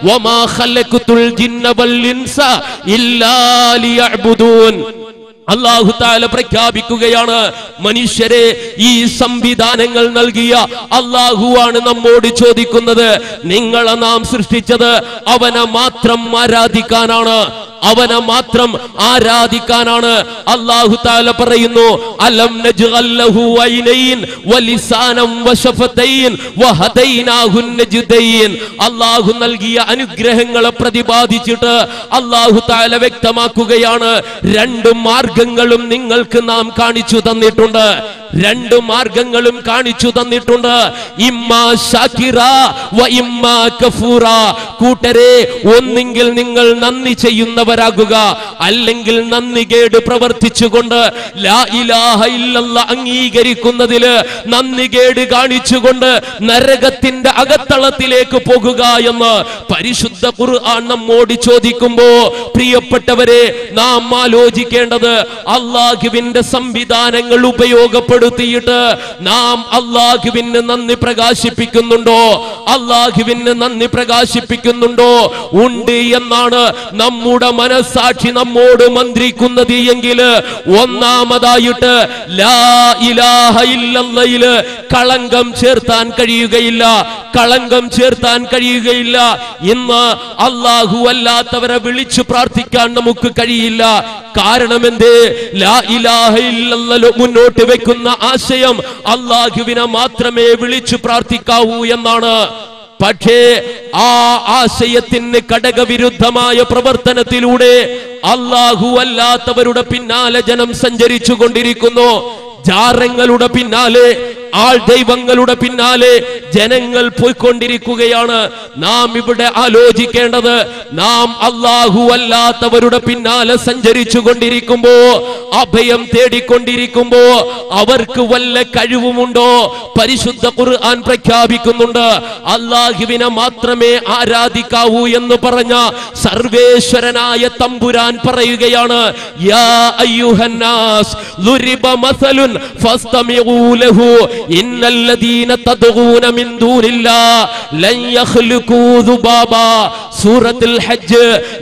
വമാ ഖലഖതുൽ ജിന്ന വൽ ഇൻസ ഇല്ലാ ലിയഅ്ബുദൂൻ. അല്ലാഹു തആല പ്രഖ്യാപിക്കുകയാണ്, മനുഷ്യരെ ഈ സംവിധാനങ്ങൾ നൽകിയ അല്ലാഹുവാണ് നമ്മോട് ചോദിക്കുന്നത്, നിങ്ങളെ നാം സൃഷ്ടിച്ചത് അവനെ മാത്രം ആരാധിക്കാനാണ്, അവനെ മാത്രം ആരാധിക്കാനാണ്. അല്ലാഹു തആല പറയുന്നു, അലം നജ്അൽ ലഹു ഐനൈൻ വലിസാനം വശഫതൈൻ വഹദൈനാഹു നജ്ദൈൻ. അല്ലാഹു നൽകിയ അനുഗ്രഹങ്ങളെ പ്രതിപാദിച്ചിട്ട് അല്ലാഹു തആല വ്യക്തമാക്കുകയാണ്, രണ്ട് മാർഗങ്ങളും നിങ്ങൾക്ക് നാം കാണിച്ചു തന്നിട്ടുണ്ട്, രണ്ട് മാർഗങ്ങളും കാണിച്ചു തന്നിട്ടുണ്ട്. ഇമ്മാ ശാകിറ വ ഇമ്മാ കഫൂറ. കൂട്ടരെ, ഒന്നെങ്കിൽ നിങ്ങൾ നന്ദി ചെയ്യുന്നവരാകുക, അല്ലെങ്കിൽ നന്ദികേട് പ്രവർത്തിച്ചുകൊണ്ട് ലാ ഇലാഹ ഇല്ലല്ലാഹ് അംഗീകരിക്കുന്നതില് നന്ദികേട് കാണിച്ചുകൊണ്ട് നരകത്തിന്റെ അകത്തളത്തിലേക്ക് പോകുക എന്ന് പരിശുദ്ധ ഖുർആൻ നമ്മോട് ചോദിക്കുമ്പോ, പ്രിയപ്പെട്ടവരെ, നാം ആലോചിക്കേണ്ടത് അല്ലാഹുവിന്റെ സംവിധാനങ്ങൾ ഉപയോഗപ്പെടുത്തിയിട്ട് നാം അല്ലാഹുവിന് നന്ദി പ്രകാശിപ്പിക്കുന്നുണ്ടോ? അല്ലാഹുവിന് നന്ദി പ്രകാശിപ്പിക്കുന്നുണ്ടോ? ഉണ്ട് എന്നാണ് നമ്മുടെ മനസ്സാക്ഷി നമ്മോട് മന്ത്രിക്കുന്നത് എങ്കിൽ ഒന്നാമതായിട്ട് ലാ ഇലാഹ ഇല്ലല്ലാഹില് കളങ്കം ചേർത്താൻ കഴിയുകയില്ല, കളങ്കം ചേർത്താൻ കഴിയുകയില്ല. ഇന്ന് അല്ലാഹു അല്ലാത്തവരെ വിളിച്ചു പ്രാർത്ഥിക്കാൻ നമുക്ക് കഴിയില്ല. കാരണം എന്തേ? ലാ ഇലാഹ ഇല്ലല്ലാഹ് മുന്നോട്ട് വെക്കുന്ന ആശയം അല്ലാഹുവിനെ മാത്രമേ വിളിച്ചു പ്രാർത്ഥിക്കാവൂ എന്നാണ്. പക്ഷേ ആ ആശയത്തിന് ഘടകവിരുദ്ധമായ പ്രവർത്തനത്തിലൂടെ അല്ലാഹു അല്ലാത്തവരുടെ പിന്നാലെ ജനം സഞ്ചരിച്ചു കൊണ്ടിരിക്കുന്നു. ജാറങ്ങളുടെ പിന്നാലെ, ആൾ ദൈവങ്ങളുടെ പിന്നാലെ ജനങ്ങൾ പോയിക്കൊണ്ടിരിക്കുകയാണ്. നാം ഇവിടെ ആലോചിക്കേണ്ടത്, നാം അല്ലാഹു അല്ലാത്തവരുടെ പിന്നാലെ സഞ്ചരിച്ചു കൊണ്ടിരിക്കുമ്പോ, അഭയം തേടിക്കൊണ്ടിരിക്കുമ്പോ അവർക്ക് വല്ല കഴിവുമുണ്ടോ? പരിശുദ്ധ ഖുർആൻ പ്രഖ്യാപിക്കുന്നുണ്ട്, അല്ലാഹുവിനെ മാത്രമേ ആരാധിക്കാവൂ എന്ന് പറഞ്ഞ സർവേശ്വരനായ തമ്പുരാൻ പറയുകയാണ്, യാ അയ്യുഹന്നാസ് ളുരിബ മസലുൻ ഫസ്തമിഊ ലഹു ഇന്നല്ലദീന തദ്ഊന മിൻ ദൂനില്ലാഹ് ലൻ യഖ്ലുഖൂ ദുബാബാ. സൂറത്തുൽ ഹജ്ജ്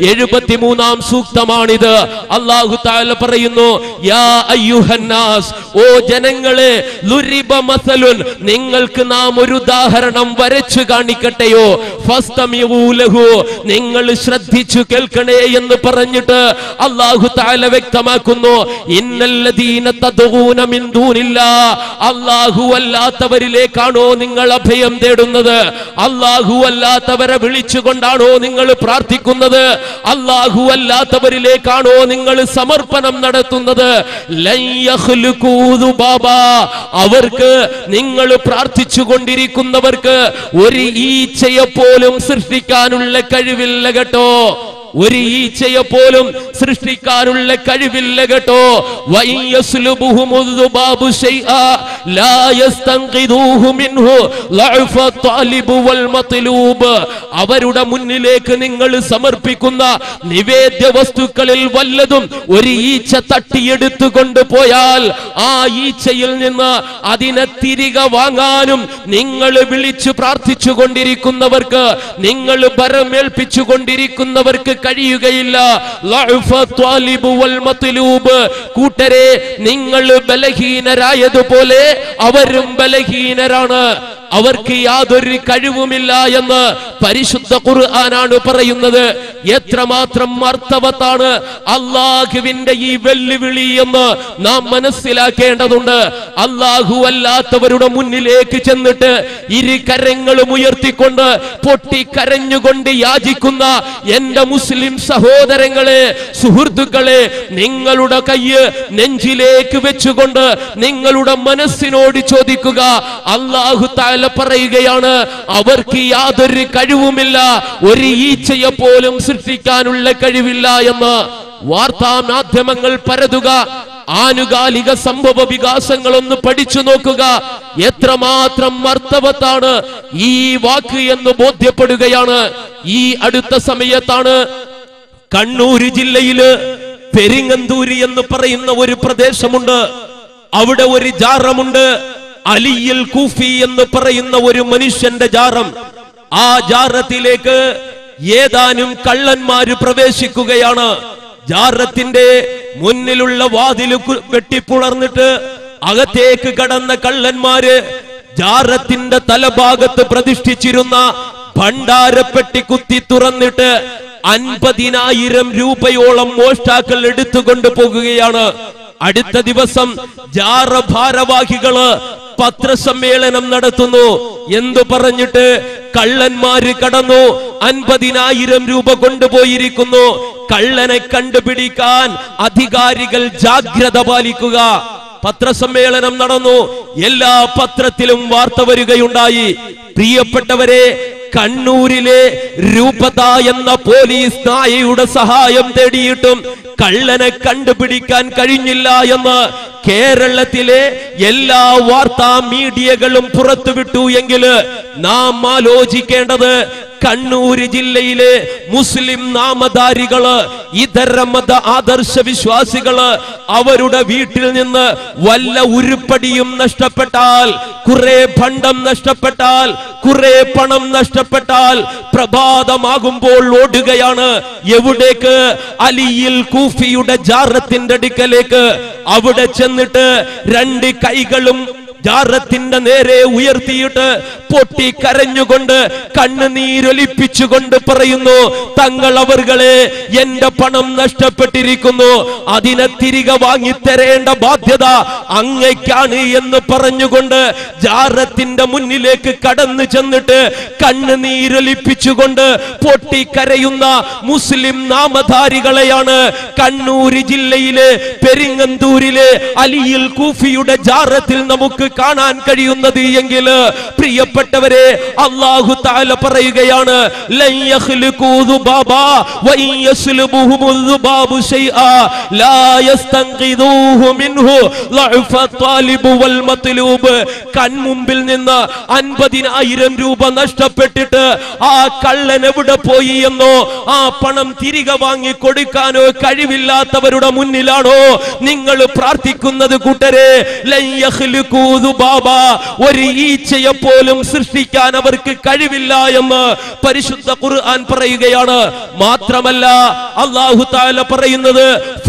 73-ാം സൂക്തമാണിത്. അല്ലാഹു തആല പറയുന്നു, യാ അയ്യുഹന്നാസ്, ഓ ജനങ്ങളെ, ളുരിബ മസലുൻ, നിങ്ങൾക്ക് നാം ഒരു ഉദാഹരണം വരച്ചു കാണിക്കട്ടെയോ? ഫസ്തമിഊ ലഹു, നിങ്ങൾ ശ്രദ്ധിച്ചു കേൾക്കണേ എന്ന് പറഞ്ഞിട്ട് അല്ലാഹു തആല വ്യക്തമാക്കുന്നു, ഇന്നല്ലദീന തദ്ഊന മിൻ ദൂനില്ലാഹ്, അല്ലാഹു അല്ലാത്തവരിലേക്കാണോ നിങ്ങൾ അഭയം തേടുന്നത്? അല്ലാഹു അല്ലാത്തവരെ വിളിച്ചുകൊണ്ടാണോ നിങ്ങൾ പ്രാർത്ഥിക്കുന്നത്? അല്ലാഹു അല്ലാത്തവരിലേക്കാണോ നിങ്ങൾ സമർപ്പണം നടത്തുന്നത്? ലൻ യഖ്ലുഖൂ ദുബാബാ, അവർക്ക്, നിങ്ങൾ പ്രാർത്ഥിച്ചു കൊണ്ടിരിക്കുന്നവർക്ക് ഒരു ഈച്ചയെ പോലും സൃഷ്ടിക്കാനുള്ള കഴിവില്ല കേട്ടോ. ഒരു ഈച്ചയെ പോലും സൃഷ്ടിക്കാനുള്ള കഴിവില്ല കേട്ടോ. അവരുടെ മുന്നിലേക്ക് നിങ്ങൾ സമർപ്പിക്കുന്ന നിവേദ്യ വസ്തുക്കളിൽ വല്ലതും ഒരു ഈച്ച തട്ടിയെടുത്തുകൊണ്ട് പോയാൽ ആ ഈച്ചയിൽ നിന്ന് അതിനെ തിരികെ വാങ്ങാനും നിങ്ങൾ വിളിച്ചു പ്രാർത്ഥിച്ചു കൊണ്ടിരിക്കുന്നവർക്ക്, നിങ്ങൾ ഭരമേൽപ്പിച്ചു കൊണ്ടിരിക്കുന്നവർക്ക് കഴിയുകയില്ല. കൂട്ടരെ, നിങ്ങൾ ബലഹീനരായതുപോലെ അവരും ബലഹീനരാണ്. അവർക്ക് യാതൊരു കഴിവുമില്ല എന്ന് പരിശുദ്ധ ഖുർആനാണ് പറയുന്നത്. എത്രമാത്രം അർത്ഥവത്താണ് അല്ലാഹുവിന്റെ ഈ വെല്ലുവിളി എന്ന് നാം മനസ്സിലാക്കേണ്ടതുണ്ട്. അല്ലാഹു അല്ലാത്തവരുടെ മുന്നിലേക്ക് ചെന്നിട്ട് ഇരു കരങ്ങളും ഉയർത്തിക്കൊണ്ട് പൊട്ടിക്കരഞ്ഞുകൊണ്ട് യാചിക്കുന്ന എന്റെ മുസ്ലിം സഹോദരങ്ങളെ, സുഹൃത്തുക്കളെ, നിങ്ങളുടെ കയ്യ് നെഞ്ചിലേക്ക് വെച്ചുകൊണ്ട് നിങ്ങളുടെ മനസ്സിനോട് ചോദിക്കുക, അല്ലാഹു തആല പറയുകയാണ്, അവർക്ക് യാതൊരു കഴിവുമില്ല, ഒരു ഈച്ചയെ പോലും സൃഷ്ടിക്കാനുള്ള കഴിവില്ല എന്ന്. വാർത്താ മാധ്യമങ്ങൾ പരതുക, ആനുകാലിക സംഭവ വികാസങ്ങളൊന്ന് പഠിച്ചു നോക്കുക. എത്രമാത്രം അർത്ഥവത്താണ് ഈ വാക്ക് എന്ന് ബോധ്യപ്പെടുകയാണ്. ഈ അടുത്ത സമയത്താണ് കണ്ണൂർ ജില്ലയില് പെരിങ്ങന്തൂരി എന്ന് പറയുന്ന ഒരു പ്രദേശമുണ്ട്. അവിടെ ഒരു ജാറമുണ്ട്, അലിയിൽ കൂഫി എന്ന് പറയുന്ന ഒരു മനുഷ്യന്റെ ജാറം. ആ ജാറത്തിലേക്ക് ഏതാനും കള്ളന്മാര് പ്രവേശിക്കുകയാണ്. ജാറത്തിന്റെ മുന്നിലുള്ള വാതിൽ വെട്ടിപ്പുളർന്നിട്ട് അകത്തേക്ക് കടന്ന കള്ളന്മാര് ജാറത്തിന്റെ തലഭാഗത്ത് പ്രതിഷ്ഠിച്ചിരുന്ന ഭണ്ഡാരപ്പെട്ടി കുത്തി തുറന്നിട്ട് 50,000 രൂപയോളം മോഷ്ടാക്കൾ എടുത്തുകൊണ്ട് പോകുകയാണ്. അടുത്ത ദിവസം ജാറ ഭാരവാഹികള് പത്രസമ്മേളനം നടത്തുന്നു. എന്തു പറഞ്ഞിട്ട്? കള്ളന്മാര് കടന്നു, 50,000 രൂപ കൊണ്ടുപോയിരിക്കുന്നു. കള്ളനെ കണ്ടുപിടിക്കാൻ അധികാരികൾ ജാഗ്രത പാലിക്കുക. പത്രസമ്മേളനം നടന്നു. എല്ലാ പത്രത്തിലും വാർത്ത വരികയുണ്ടായി. പ്രിയപ്പെട്ടവരെ, കണ്ണൂരിലെ രൂപത എന്ന പോലീസ് നായയുടെ സഹായം തേടിയിട്ടും കള്ളനെ കണ്ടുപിടിക്കാൻ കഴിഞ്ഞില്ല എന്ന് കേരളത്തിലെ എല്ലാ വാർത്താ മീഡിയകളും പുറത്തുവിട്ടു എങ്കിൽ നാം ആലോചിക്കേണ്ടത് കണ്ണൂര് ജില്ലയിലെ മുസ്ലിം നാമധാരികള്, ഇതര മത ആദർശ വിശ്വാസികള് അവരുടെ വീട്ടിൽ നിന്ന് വല്ല ഉരുപ്പടിയും നഷ്ടപ്പെട്ടാൽ, കുറെ ഭണ്ഡം നഷ്ടപ്പെട്ടാൽ, കുറെ പണം നഷ്ടപ്പെട്ടാൽ പ്രഭാതമാകുമ്പോൾ ഓടുകയാണ്. എവിടേക്ക്? അലിയിൽ കൂഫിയുടെ ജാറത്തിന്റെ അടുക്കലേക്ക്. അവിടെ ചെന്നിട്ട് 2 കൈകളും ജാറത്തിന്റെ നേരെ ഉയർത്തിയിട്ട് പൊട്ടി കരഞ്ഞുകൊണ്ട് കണ്ണുനീരൊലിപ്പിച്ചുകൊണ്ട് പറയുന്നു, തങ്ങൾ അവർകളെ എന്റെ പണം നഷ്ടപ്പെട്ടിരിക്കുന്നു, അതിനെ തിരികെ വാങ്ങിത്തരേണ്ട ബാധ്യത അങ്ങയ്ക്കാണ് എന്ന് പറഞ്ഞുകൊണ്ട് ജാറത്തിന്റെ മുന്നിലേക്ക് കടന്നു ചെന്നിട്ട് കണ്ണുനീരൊലിപ്പിച്ചുകൊണ്ട് പൊട്ടിക്കരയുന്ന മുസ്ലിം നാമധാരികളെയാണ് കണ്ണൂര് ജില്ലയിലെ പെരിങ്ങന്തൂരിലെ അലിയിൽ കൂഫിയുടെ ജാറത്തിൽ നമുക്ക് കാണാൻ കഴിയുന്നത് എങ്കിൽ പ്രിയപ്പെട്ടവരെ, അല്ലാഹു തആല പറയുകയാണ്, ലൻ യഖ്ലുഖൂ ദുബാബാ വഇൻ യസ്ലുബുഹും ദുബാബു ശൈആ ലാ യസ്തൻഖിദൂഹു മിൻഹു ലഅഫ ത്വാലിബു വൽ മത്ലൂബ്. കൺമുമ്പിൽ നിന്ന് 50,000 രൂപ നഷ്ടപ്പെട്ടിട്ട് ആ കള്ളൻ എവിടെ പോയി എന്നോ ആ പണം തിരികെ വാങ്ങി കൊടുക്കാനോ കഴിവില്ലാത്തവരുടെ മുന്നിലാണോ നിങ്ങൾ പ്രാർത്ഥിക്കുന്നത്? കൂട്ടരെ, ലൻ യഖ്ലുഖൂ ദുബാബാ, ഒരു ഈച്ചയെ പോലും സൃഷ്ടിക്കാൻ അവർക്ക് കഴിവില്ല എന്ന് പരിശുദ്ധ ഖുർആൻ പറയുകയാണ്. മാത്രമല്ല അല്ലാഹു തആല പറയുന്നത്,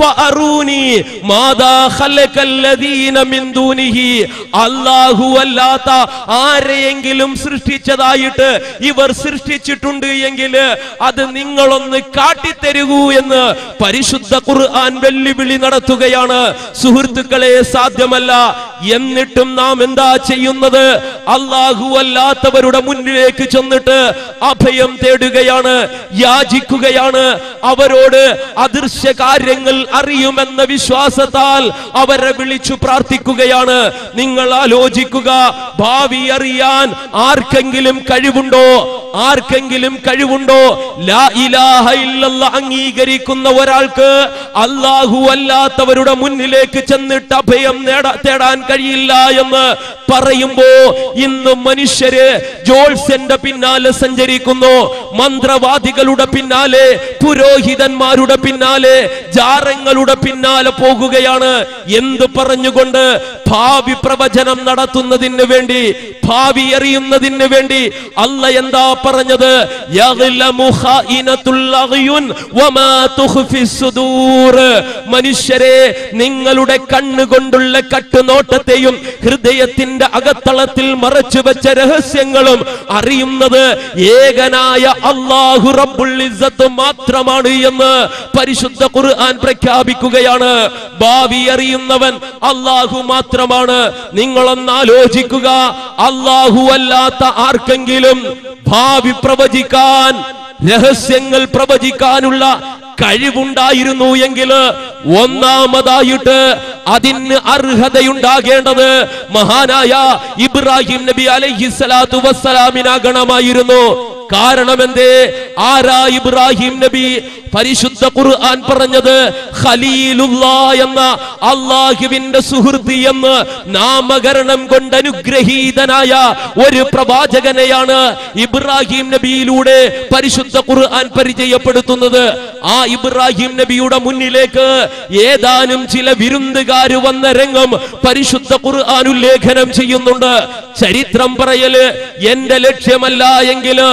ഫഅറൂനി മാദാ ഖലഖല്ലദീന മിൻ ദൂനിഹി, അല്ലാഹു അല്ലാത്ത ആരെയെങ്കിലും സൃഷ്ടിച്ചതായിട്ട് ഇവർ സൃഷ്ടിച്ചിട്ടുണ്ട് എങ്കിൽ അത് നിങ്ങളൊന്ന് കാട്ടിത്തരൂ എന്ന് പരിശുദ്ധ ഖുർആൻ വെല്ലുവിളി നടത്തുകയാണ്. സുഹൃത്തുക്കളെ, സാധ്യമല്ല. എന്നിട്ടും നാം എന്താ ചെയ്യുന്നത്? അല്ലാഹു അല്ലാത്തവരുടെ മുന്നിലേക്ക് ചെന്നിട്ട് അഭയം തേടുകയാണ്, യാചിക്കുകയാണ്. അവരോട് അദൃശ്യ കാര്യങ്ങൾ അറിയുമെന്ന വിശ്വാസത്താൽ അവരെ വിളിച്ചു പ്രാർത്ഥിക്കുകയാണ്. നിങ്ങൾ ആലോചിക്കുക, ഭാവി അറിയാൻ ആർക്കെങ്കിലും കഴിവുണ്ടോ? ആർക്കെങ്കിലും കഴിവുണ്ടോ? ലാ ഇലാഹ ഇല്ലല്ലാഹ് അംഗീകരിക്കുന്ന ഒരാൾക്ക് അല്ലാഹു അല്ലാത്തവരുടെ മുന്നിലേക്ക് ചെന്നിട്ട് അഭയം തേടാൻ കഴിയില്ല എന്ന് പറയുമ്പോ ഇന്ന് മനുഷ്യര് ജോത്സ്യന്റെ പിന്നാലെ സഞ്ചരിക്കുന്നു, മന്ത്രവാദികളുടെ പിന്നാലെ, പുരോഹിതന്മാരുടെ പിന്നാലെ, ജാറങ്ങളുടെ പിന്നാലെ പോകുകയാണ്. എന്ത് പറഞ്ഞുകൊണ്ട്? ഭാവി പ്രവചനം നടത്തുന്നതിന് വേണ്ടി, ഭാവി അറിയുന്നതിന് വേണ്ടി. അല്ലാഹ് എന്താ പറഞ്ഞത്? യഗ്ലമു ഖായിനത്തുൽ അഗ്യുൻ വമാ തുഖ്ഫിസ് സുദൂർ. മനുഷ്യരെ, നിങ്ങളുടെ കണ്ണുകൊണ്ടുള്ള കട്ടുനോട്ടത്തെയും ഹൃദയത്തിന്റെ അകത്തളത്തിൽ മറച്ചു വെച്ച രഹസ്യങ്ങളും അറിയുന്നത് ഏകനായ അല്ലാഹു റബ്ബുൽ ഇസ്സത്ത് മാത്രമാണ് എന്ന് പരിശുദ്ധ ഖുർആൻ പ്രഖ്യാപിക്കുകയാണ്. ഭാവി അറിയുന്നവൻ അല്ലാഹു മാത്രമാണ്. നിങ്ങളൊന്ന് ആലോചിക്കുക, അല്ലാഹു അല്ലാത്ത ആർക്കെങ്കിലും ഭാവി പ്രവചിക്കാൻ, രഹസ്യങ്ങൾ പ്രവചിക്കാനുള്ള കഴിവുണ്ടായിരുന്നു എങ്കിൽ ഒന്നാമതായിട്ട് അതിന് അർഹതയുണ്ടാകേണ്ടത് മഹാനായ ഇബ്രാഹിം നബി അലൈഹിസ്സലാത്തു വസ്സലാമിനാകണമായിരുന്നു. കാരണം എന്തേ? ആരാ ഇബ്രാഹിം നബി? പരിശുദ്ധ ഖുർആൻ പറഞ്ഞത് ഖലീലുല്ലാഹ് എന്ന അല്ലാഹുവിന്റെ സുഹൃത്ത് എന്ന് നാമകരണം കൊണ്ട് അനുഗ്രഹീതനായ ഒരു പ്രവാചകനെയാണ് ഇബ്രാഹിം നബിയിലൂടെ പരിശുദ്ധ ഖുർആൻ പരിചയപ്പെടുത്തുന്നത്. ആ ഇബ്രാഹിം നബിയുടെ മുന്നിലേക്ക് ഏതാനും ചില വിരുന്നുകാര് വന്ന രംഗം പരിശുദ്ധ ഖുർആൻ ഉല്ലേഖനം ചെയ്യുന്നുണ്ട്. ചരിത്രം പറയല് എന്റെ ലക്ഷ്യമല്ല എങ്കിൽ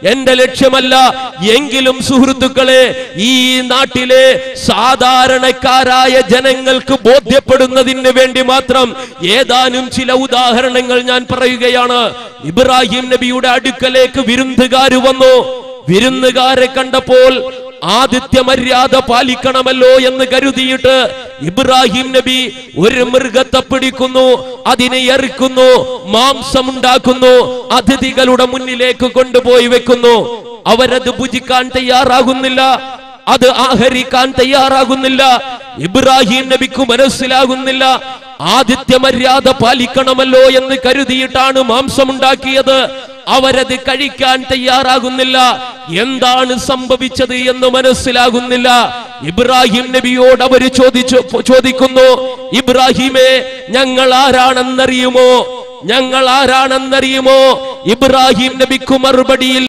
എന്റെ ലക്ഷ്യമല്ല. എങ്കിലും സുഹൃത്തുക്കളെ, ഈ നാട്ടിലെ സാധാരണക്കാരായ ജനങ്ങൾക്ക് ബോധ്യപ്പെടുന്നതിന് വേണ്ടി മാത്രം ഏതാനും ചില ഉദാഹരണങ്ങൾ ഞാൻ പറയുകയാണ്. ഇബ്രാഹിം നബിയുടെ അടുക്കലേക്ക് വിരുന്നുകാർ വന്നു. വിരുന്നുകാരെ കണ്ടപ്പോൾ ആതിഥ്യ മര്യാദ പാലിക്കണമല്ലോ എന്ന് കരുതിയിട്ട് ഇബ്രാഹിം നബി ഒരു മൃഗത്തെ പിടിക്കുന്നു, അതിനെ എറിക്കുന്നു, മാംസമുണ്ടാക്കുന്നു, അതിഥികളുടെ മുന്നിലേക്ക് കൊണ്ടുപോയി വെക്കുന്നു. അവരത് ഭുജിക്കാൻ തയ്യാറാകുന്നില്ല, അത് ആഹരിക്കാൻ തയ്യാറാകുന്നില്ല. ഇബ്രാഹിം നബിക്ക് മനസ്സിലാകുന്നില്ല, ആതിഥ്യ മര്യാദ പാലിക്കണമല്ലോ എന്ന് കരുതിയിട്ടാണ് മാംസമുണ്ടാക്കിയത്. അവരത് കഴിക്കാൻ തയ്യാറാകുന്നില്ല. എന്താണ് സംഭവിച്ചത് എന്ന് മനസ്സിലാകുന്നില്ല. ഇബ്രാഹിം നബിയോട് അവർ ചോദിക്കുന്നു, ഇബ്രാഹിമേ, ഞങ്ങൾ ആരാണെന്നറിയുമോ? ഞങ്ങൾ ആരാണെന്നറിയുമോ? ഇബ്രാഹിം നബിക്ക് മറുപടിയിൽ